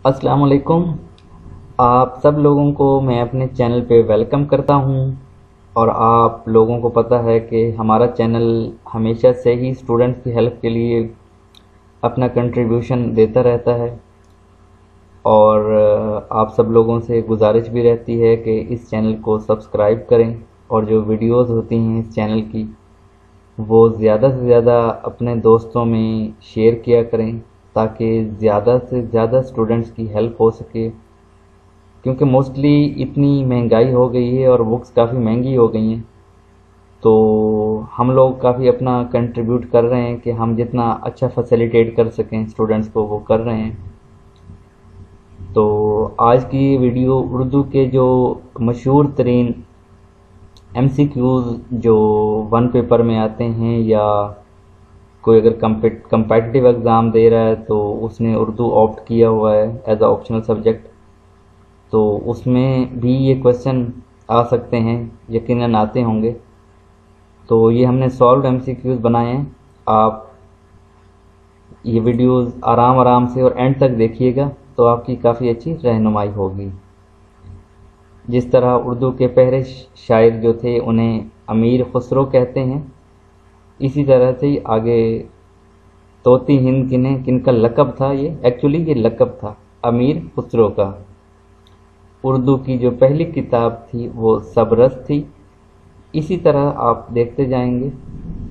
السلام علیکم۔ آپ سب لوگوں کو میں اپنے چینل پہ ویلکم کرتا ہوں، اور آپ لوگوں کو پتہ ہے کہ ہمارا چینل ہمیشہ سے ہی اسٹوڈنٹس کی ہیلپ کے لیے اپنا کنٹریبیوشن دیتا رہتا ہے، اور آپ سب لوگوں سے گزارش بھی رہتی ہے کہ اس چینل کو سبسکرائب کریں، اور جو ویڈیوز ہوتی ہیں اس چینل کی وہ زیادہ سے زیادہ اپنے دوستوں میں شیئر کیا کریں تاکہ زیادہ سے زیادہ اسٹوڈنٹس کی ہیلپ ہو سکے، کیونکہ موسٹلی اتنی مہنگائی ہو گئی ہے اور بکس کافی مہنگی ہو گئی ہیں، تو ہم لوگ کافی اپنا کنٹریبیوٹ کر رہے ہیں کہ ہم جتنا اچھا فیسیلیٹیٹ کر سکیں اسٹوڈنٹس کو وہ کر رہے ہیں۔ تو آج کی یہ ویڈیو اردو کے جو مشہور ترین ایم سی کیوز جو ون پیپر میں آتے ہیں، یا کوئی اگر کمپیٹیٹیو ایگزام دے رہا ہے تو اس نے اردو آپٹ کیا ہوا ہے ایز اے آپشنل سبجیکٹ، تو اس میں بھی یہ کویشچن آ سکتے ہیں، یقیناً آتے ہوں گے۔ تو یہ ہم نے سالوڈ ایم سی کیوز بنائے ہیں۔ آپ یہ ویڈیوز آرام آرام سے اور اینڈ تک دیکھیے گا تو آپ کی کافی اچھی رہنمائی ہوگی۔ جس طرح اردو کے پہلے شاعر جو تھے انہیں امیر خسرو کہتے ہیں، اسی طرح سے ہی آگے طوطی ہند کن کا لقب تھا، یہ ایکچولی یہ لقب تھا امیر خسرو کا۔ اردو کی جو پہلی کتاب تھی وہ سبرس تھی۔ اسی طرح آپ دیکھتے جائیں گے